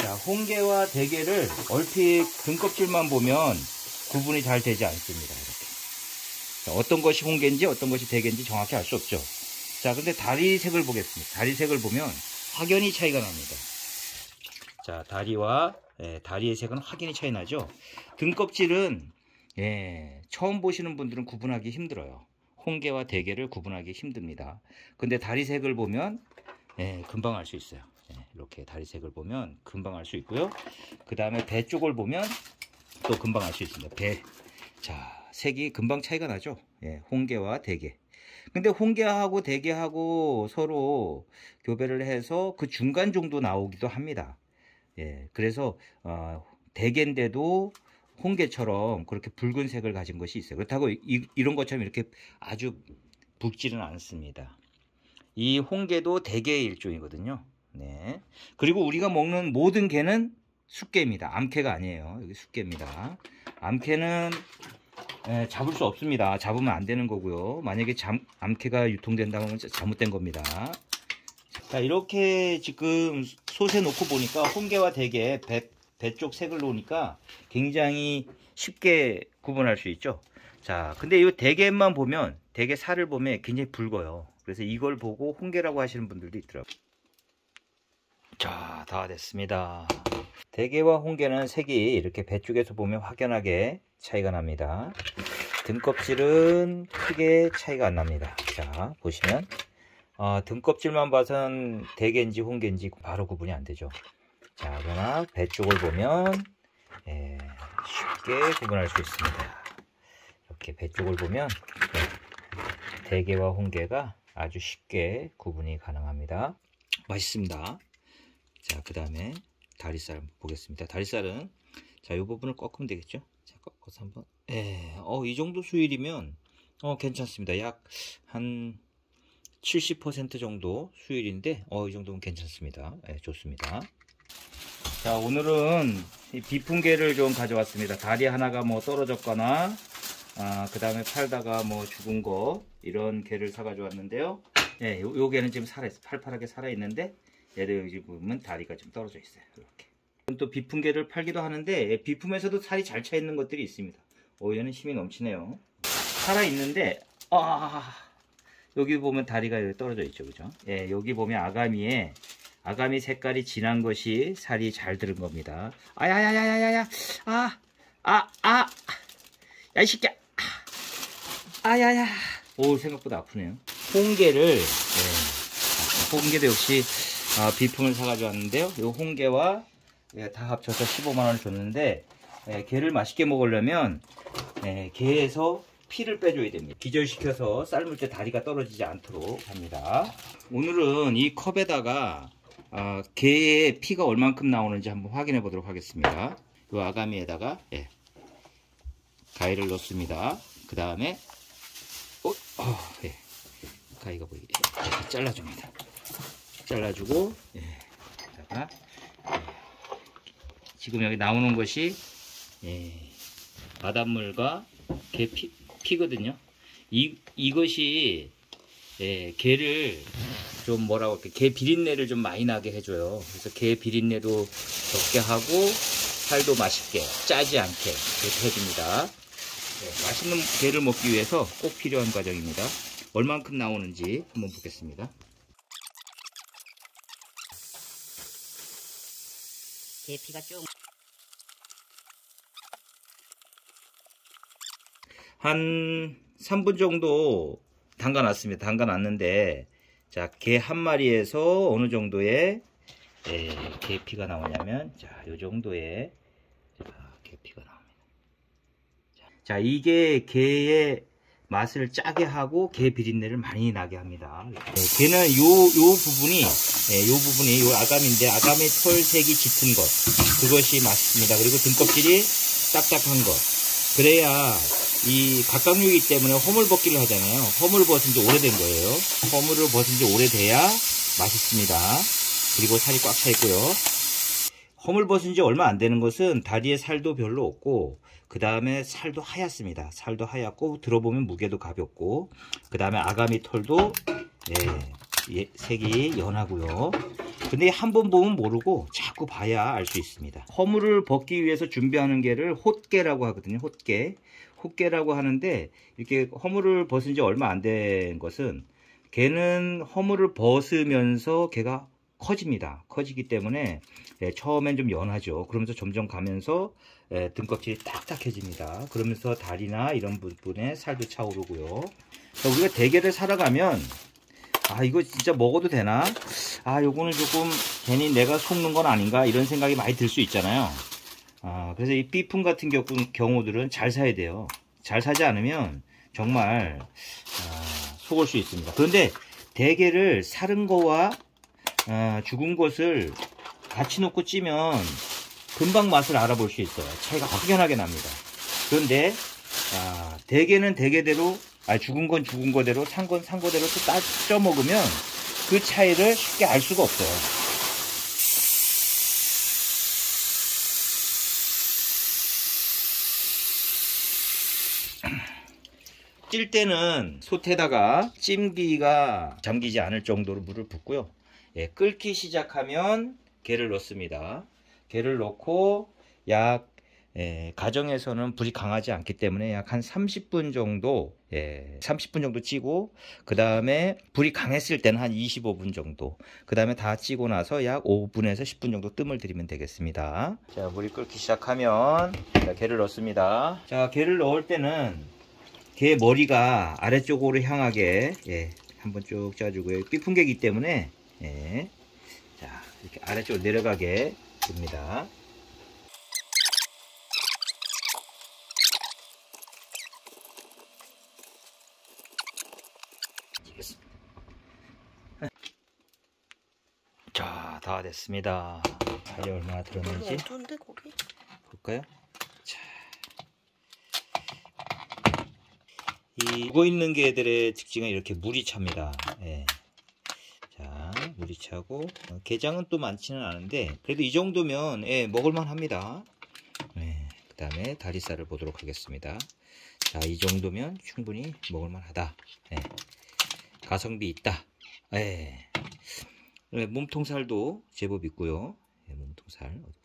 자, 홍게와 대게를 얼핏 등껍질만 보면 구분이 잘 되지 않습니다. 이렇게. 자, 어떤 것이 홍게인지 어떤 것이 대게인지 정확히 알 수 없죠. 자, 근데 다리색을 보겠습니다. 다리색을 보면 확연히 차이가 납니다. 자, 다리와 다리의 색은 확연히 차이 나죠. 등껍질은 처음 보시는 분들은 구분하기 힘들어요. 홍게와 대게를 구분하기 힘듭니다. 근데 다리색을 보면 금방 알 수 있어요. 이렇게 다리색을 보면 금방 알 수 있고요. 그 다음에 배 쪽을 보면 또 금방 알 수 있습니다. 배. 자, 색이 금방 차이가 나죠. 홍게와 대게. 근데 홍게하고 대게하고 서로 교배를 해서 그 중간 정도 나오기도 합니다. 그래서 대게인데도 홍게처럼 그렇게 붉은색을 가진 것이 있어요. 그렇다고 이런 것처럼 이렇게 아주 붉지는 않습니다. 이 홍게도 대게의 일종이거든요. 네. 그리고 우리가 먹는 모든 게는 숫게입니다. 암캐가 아니에요. 여기 숫게입니다. 암캐는 잡을 수 없습니다. 잡으면 안 되는 거고요. 만약에 암캐가 유통된다면 잘못된 겁니다. 자, 이렇게 지금 솥에 놓고 보니까 홍게와 대게 배 쪽 색을 놓으니까 굉장히 쉽게 구분할 수 있죠. 자, 근데 이 대게만 보면, 대게 살을 보면 굉장히 붉어요. 그래서 이걸 보고 홍게라고 하시는 분들도 있더라고요. 자, 다 됐습니다. 대게와 홍게는 색이 이렇게 배 쪽에서 보면 확연하게 차이가 납니다. 등껍질은 크게 차이가 안 납니다. 자, 보시면 등껍질만 봐선 대게인지 홍게인지 바로 구분이 안 되죠. 자, 그러나 배 쪽을 보면 쉽게 구분할 수 있습니다. 이렇게 배 쪽을 보면 대게와 홍게가 아주 쉽게 구분이 가능합니다. 맛있습니다. 자, 그 다음에 다리살 보겠습니다. 다리살은 자, 이 부분을 꺾으면 되겠죠. 자, 꺾어서 한번. 이 정도 수율이면 괜찮습니다. 약 한 70% 정도 수율인데 이 정도면 괜찮습니다. 좋습니다. 자, 오늘은 이 비풍게를 좀 가져왔습니다. 다리 하나가 뭐 떨어졌거나 그 다음에 팔다가 뭐 죽은 거 이런 게를 사 가져왔는데요. 요 게는 지금 살아있어. 팔팔하게 살아있는데 얘를 여기 보면 다리가 좀 떨어져 있어요. 이렇게. 또 비풍게를 팔기도 하는데 비품에서도 살이 잘 차 있는 것들이 있습니다. 얘는 힘이 넘치네요. 살아있는데 여기 보면 다리가 여기 떨어져 있죠. 그죠? 여기 보면 아가미 색깔이 진한 것이 살이 잘 들은 겁니다. 야야야야야야. 야, 이 새끼야. 야야. 오, 생각보다 아프네요. 홍게도 역시 비품을 사가지고 왔는데요. 이 홍게와 다 합쳐서 15만원을 줬는데 게를 맛있게 먹으려면 게에서 피를 빼줘야 됩니다. 기절시켜서 삶을 때 다리가 떨어지지 않도록 합니다. 오늘은 이 컵에다가 게의 피가 얼만큼 나오는지 한번 확인해 보도록 하겠습니다. 이 아가미에다가 가위를 넣습니다. 그 다음에 가위가 보이게 이렇게 잘라줍니다. 잘라주고 지금 여기 나오는 것이 바닷물과 게 피거든요. 이것이 게를 좀 뭐라고 할까, 게 비린내를 좀 많이 나게 해줘요. 그래서 게 비린내도 적게 하고 살도 맛있게 짜지 않게 그렇게 해줍니다. 맛있는 게를 먹기 위해서 꼭 필요한 과정입니다. 얼만큼 나오는지 한번 보겠습니다. 게 피가 쭉 한 3분 정도 담가놨습니다. 담가놨는데 자, 게 한 마리에서 어느 정도의 게 피가 나오냐면 자, 요 정도의 게 피가 나옵니다. 자, 이게 게의 맛을 짜게 하고 게 비린내를 많이 나게 합니다. 게는 요 부분이 요 아가미인데 아가미 털색이 짙은 것, 그것이 맛있습니다. 그리고 등껍질이 딱딱한 것, 그래야 이 갑각류이기 때문에 허물 벗기를 하잖아요. 허물 벗은 지 오래된 거예요. 허물을 벗은 지 오래돼야 맛있습니다. 그리고 살이 꽉 차 있고요. 허물 벗은 지 얼마 안 되는 것은 다리에 살도 별로 없고, 그 다음에 살도 하얗습니다. 살도 하얗고 들어보면 무게도 가볍고, 그 다음에 아가미 털도 색이 연하고요. 근데 한 번 보면 모르고 자꾸 봐야 알 수 있습니다. 허물을 벗기 위해서 준비하는 게를 홑게라고 하거든요. 홑게라고 하는데, 이렇게 허물을 벗은 지 얼마 안 된 것은 개는 허물을 벗으면서 개가 커집니다. 커지기 때문에 처음엔 좀 연하죠. 그러면서 점점 가면서 등껍질이 딱딱해집니다. 그러면서 다리나 이런 부분에 살도 차오르고요. 우리가 대게를 사러 가면 이거 진짜 먹어도 되나? 요거는 조금 괜히 내가 속는 건 아닌가? 이런 생각이 많이 들 수 있잖아요. 그래서 이 삐품 같은 경우들은 잘 사야 돼요. 잘 사지 않으면 정말 속을 수 있습니다. 그런데 대게를 사른 거와 죽은 것을 같이 놓고 찌면 금방 맛을 알아볼 수 있어요. 차이가 확연하게 납니다. 그런데 대게는 대게대로, 죽은 건 죽은 거대로, 산 건 산 거대로 또 따져 먹으면 그 차이를 쉽게 알 수가 없어요. 찔 때는 솥에다가 찜기가 잠기지 않을 정도로 물을 붓고요. 끓기 시작하면 게를 넣습니다. 게를 넣고 가정에서는 불이 강하지 않기 때문에 약 한 30분 정도, 30분 정도 찌고, 그 다음에 불이 강했을 때는 한 25분 정도, 그 다음에 다 찌고 나서 약 5분에서 10분 정도 뜸을 들이면 되겠습니다. 자, 물이 끓기 시작하면 게를 넣습니다. 자, 게를 넣을 때는 게 머리가 아래쪽으로 향하게 한번 쭉 짜주고요. 삐풍개이기 때문에 자, 이렇게 아래쪽으로 내려가게 됩니다. 자, 다 됐습니다. 살이 얼마나 들었는지 좋은데 고기? 볼까요? 자, 이 죽어있는 게들의 특징은 이렇게 물이 찹니다. 자, 물이 차고 게장은 또 많지는 않은데 그래도 이 정도면 먹을만 합니다. 그 다음에 다리살을 보도록 하겠습니다. 자, 이 정도면 충분히 먹을만 하다. 가성비 있다. 몸통살도 제법 있고요. 몸통살 어디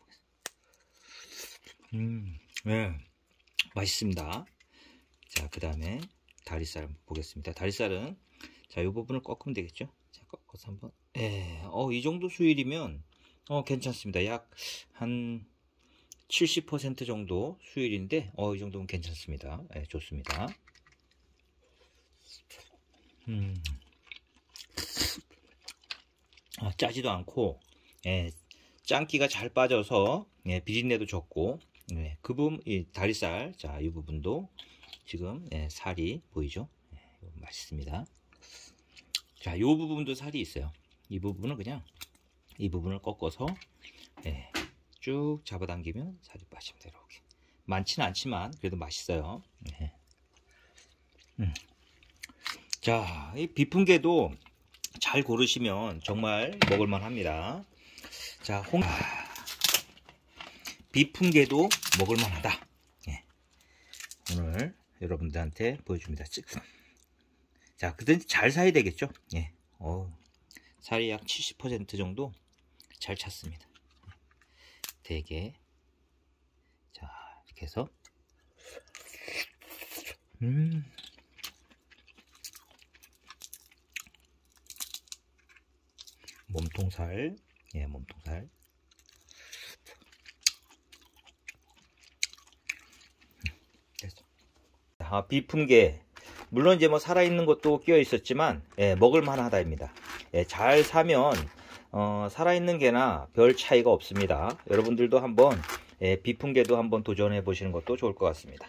보겠습니다. 맛있습니다. 자, 그 다음에 다리살 한번 보겠습니다. 다리살은 자, 이 부분을 꺾으면 되겠죠. 자, 꺾어서 한번. 이 정도 수율이면 괜찮습니다. 약 한 70% 정도 수율인데 이 정도면 괜찮습니다. 좋습니다. 짜지도 않고 짱기가 잘 빠져서 비린내도 적고, 그 부분, 이 다리살, 자, 이 부분도 지금 살이 보이죠? 맛있습니다. 자, 이 부분도 살이 있어요. 이 부분은 그냥 이 부분을 꺾어서 쭉 잡아당기면 살이 빠집니다. 이렇게 많지는 않지만 그래도 맛있어요. 자, 이 비풍개도 잘 고르시면 정말 먹을만 합니다. 자, 비풍개도 먹을만 하다. 오늘 여러분들한테 보여줍니다. 자, 그땐 잘 사야 되겠죠. 살이 약 70% 정도 잘 찼습니다. 대게. 자, 이렇게 해서 몸통살, 몸통살. 됐어. 비풍개. 물론 이제 뭐 살아있는 것도 끼어 있었지만, 먹을만 하다입니다. 잘 사면, 살아있는 게나 별 차이가 없습니다. 여러분들도 한번, 비풍개도 한번 도전해 보시는 것도 좋을 것 같습니다.